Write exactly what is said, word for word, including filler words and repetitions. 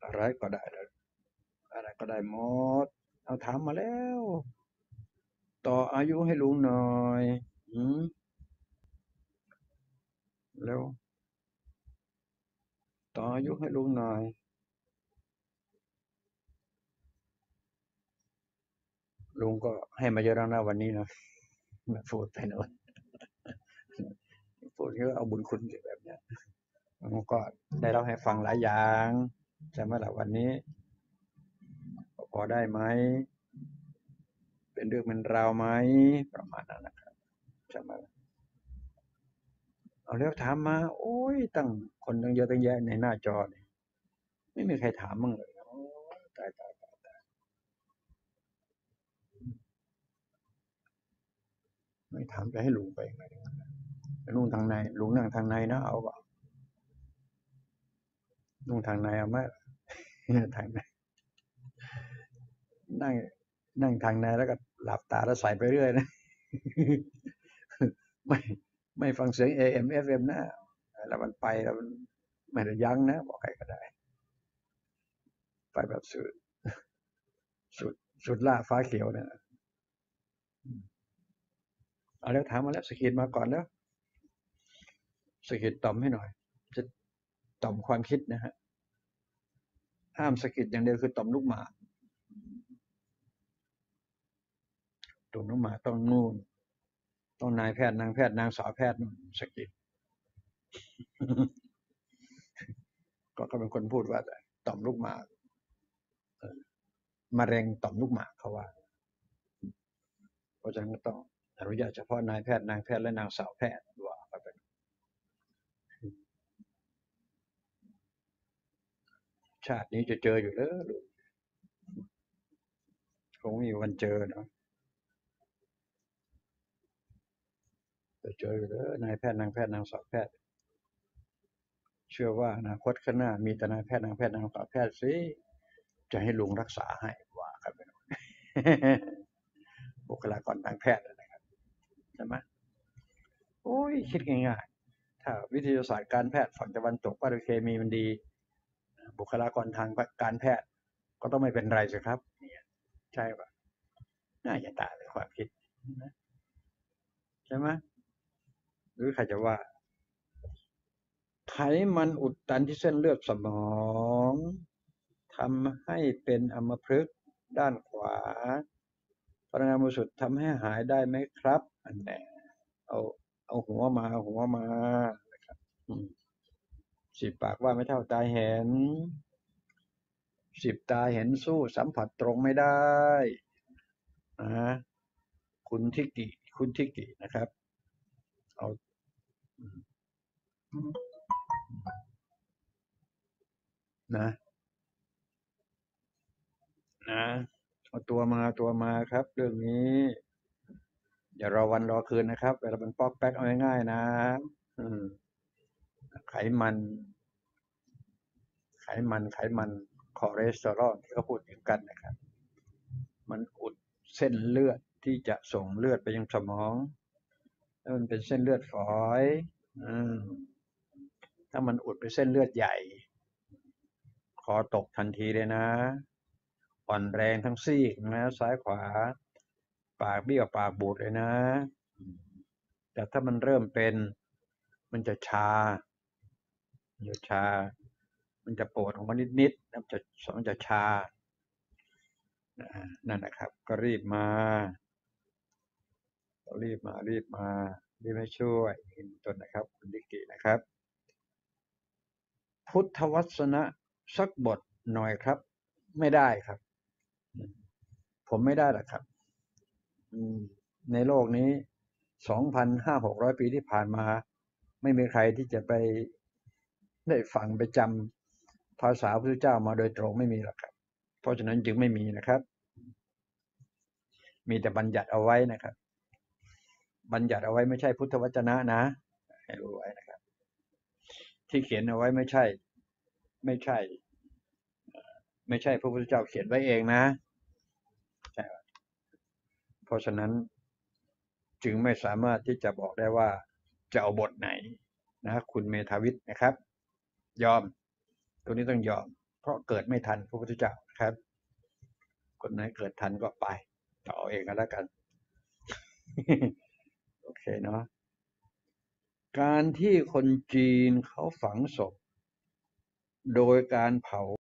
อะไรก็ได้เลยอะไรก็ได้หมดเอาถามมาแล้วต่ออายุให้ลุงหน่อยอืมแล้วต่ออายุให้ลุงหน่อยลุงก็ให้มาเยอะแล้วนะวันนี้นะไม่พูดไปโน่นพูดก็เอาบุญคุณแบบเนี้ยลุงก็ได้เล่าให้ฟังหลายอย่างใช่ไหมล่ะวันนี้พอได้ไหมเป็นเรื่องเป็นราวไหมประมาณนั้นนะครับใช่ไหมเอาแล้วถามมาโอ้ยตั้งคนตั้งเยอะตั้งแยะในหน้าจอเนี่ยไม่มีใครถามมั่งเลยโอ้ตายตายตายไม่ถามจะให้ลุงไปยังไงลุงทางในลุงนั่งทางในนะเอาว่าลุงทางในเอาไหมทางในนั่งนั่งทางในแล้วก็หลับตาแล้วใส่ไปเรื่อยนะไม่ไม่ฟังเสียง เอ เอ็ม เอฟ เอ็ม นะแล้วมันไปแล้วมันไม่ได้ยั้งนะบอกใครก็ได้ไปแบบสุดสุดสุดล่าฟ้าเขียวเนี่ยเอาแล้วถามมาแล้วสกิดมาก่อนแล้วสกิดต่อมให้หน่อยจะต่อมความคิดนะฮะห้ามสกิดอย่างเดียวคือต่อมลูกหมากต่อมลูกหมากต้องนู่นต้องนายแพทย์นางแพทย์นางสาวแพทย์สกิดก็ก็เป็นคนพูดว่าต่อมลูกหมากมะเร็งต่อมลูกหมากเขาว่าเพราะฉะนั้นก็ต้องอนุญาตเฉพาะนายแพทย์นางแพทย์และนางสาวแพทย์ว่าไปชาตินี้จะเจออยู่แล้วคงมีวันเจอเนาะจะเจออยู่แล้วนายแพทย์นางแพทย์นางสาวแพทย์เชื่อว่าอนาคตข้างหน้ามีแต่นายแพทย์นางแพทย์นางสาวแพทย์สิจะให้ลุงรักษาให้ว่ากันไปบุคลากรทางแพทย์นะครับใช่ไหมโอ้ยคิดง่ายๆถ้าวิทยาศาสตร์การแพทย์ฝั่งตะวันตกว่าเคมีมันดีบุคลากรทางการแพทย์ก็ต้องไม่เป็นไรสิครับเนี่ยใช่ป่ะน่าจะตายเลยความคิดใช่ไหมหรือใครจะว่าไขมันอุดตันที่เส้นเลือดสมองทำให้เป็นอัมพฤกษ์ด้านขวาพลังงานบริสุทธิ์ทำให้หายได้ไหมครับอันแน่เอาเอาหัวมาเอาหัวมาสิบปากว่าไม่เท่าตาเห็นสิบตาเห็นสู้สัมผัสตรงไม่ได้นะคุณทิกิคุณทิกินะครับเอานะนะเอาตัวมาตัวมาครับเรื่องนี้อย่ารอวันรอคืนนะครับเวลามันป๊อกแป๊กเอาง่ายๆนะไขมันไขมันไขมันคอเลสเตอรอลที่เขาพูดถึงกันนะครับมันอุดเส้นเลือดที่จะส่งเลือดไปยังสมองแล้วมันเป็นเส้นเลือดฝอยอืมถ้ามันอุดไปเส้นเลือดใหญ่คอตกทันทีเลยนะอ่อนแรงทั้งซีกนะซ้ายขวาปากเบี้ยวปากบูดเลยนะแต่ถ้ามันเริ่มเป็นมันจะชามันจะชามันจะปวดของมันนิดๆแล้วจะมันจะชานั่นนะครับก็รีบมารีบมารีบมารีบมาช่วยต้นนะครับคุณดิกินะครับพุทธวจนะสักบทหน่อยครับไม่ได้ครับผมไม่ได้หรอกครับในโลกนี้สองพันห้าหกร้อยปีที่ผ่านมาไม่มีใครที่จะไปได้ฟังไปจำภาษาพระพุทธเจ้ามาโดยตรงไม่มีหรอกครับเพราะฉะนั้นจึงไม่มีนะครับมีแต่บัญญัติเอาไว้นะครับบัญญัติเอาไว้ไม่ใช่พุทธวจนะนะให้รู้ไว้นะครับที่เขียนเอาไว้ไม่ใช่ไม่ใช่ไม่ใช่พระพุทธเจ้าเขียนไว้เองนะใช่เพราะฉะนั้นจึงไม่สามารถที่จะบอกได้ว่าจะเอาบทไหนนะคุณเมธาวิทย์นะครับยอมตัวนี้ต้องยอมเพราะเกิดไม่ทันพระพุทธเจ้านะครับ คนไหนเกิดทันก็ไปต่อเองก็แล้วกัน โอเคเนาะการที่คนจีนเขาฝังศพโดยการเผา